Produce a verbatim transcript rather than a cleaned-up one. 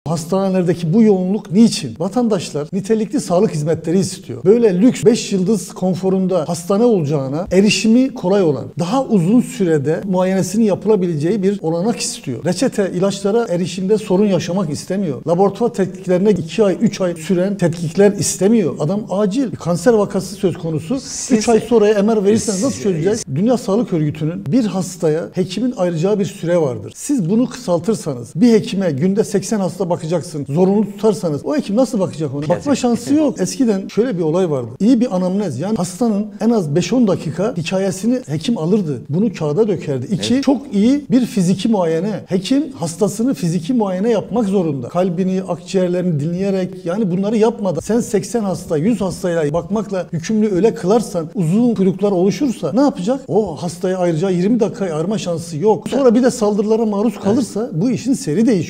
Hastanelerdeki bu yoğunluk niçin? Vatandaşlar nitelikli sağlık hizmetleri istiyor. Böyle lüks beş yıldız konforunda hastane olacağına erişimi kolay olan, daha uzun sürede muayenesinin yapılabileceği bir olanak istiyor. Reçete ilaçlara erişimde sorun yaşamak istemiyor. Laboratuvar tetkiklerine iki ay, üç ay süren tetkikler istemiyor. Adam acil bir kanser vakası söz konusu. üç ay sonraya M R verirseniz nasıl çözeceğiz? Dünya Sağlık Örgütü'nün bir hastaya hekimin ayıracağı bir süre vardır. Siz bunu kısaltırsanız, bir hekime günde seksen hasta bakacaksın, zorunlu tutarsanız o hekim nasıl bakacak ona? Bakma şansı yok. Eskiden şöyle bir olay vardı. İyi bir anamnez, yani hastanın en az beş on dakika hikayesini hekim alırdı. Bunu kağıda dökerdi. İki, evet. Çok iyi bir fiziki muayene. Hekim hastasını fiziki muayene yapmak zorunda. Kalbini, akciğerlerini dinleyerek, yani bunları yapmadan sen seksen hasta, yüz hastayla bakmakla yükümlü öyle kılarsan, uzun kuyruklar oluşursa ne yapacak? O hastaya ayıracağı yirmi dakika ayırma şansı yok. Sonra bir de saldırılara maruz kalırsa bu işin seri değişiyor.